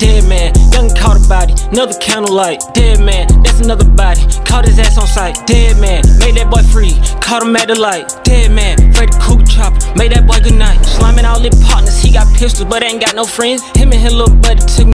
dead man. Young caught a body, another candlelight, dead man. That's another body, caught his ass on sight, dead man. Made that boy free, caught him at the light, dead man. Freddy Cougar chopper, made that boy good night. Sliming all his partners, he got pistols but ain't got no friends. Him and his little buddy took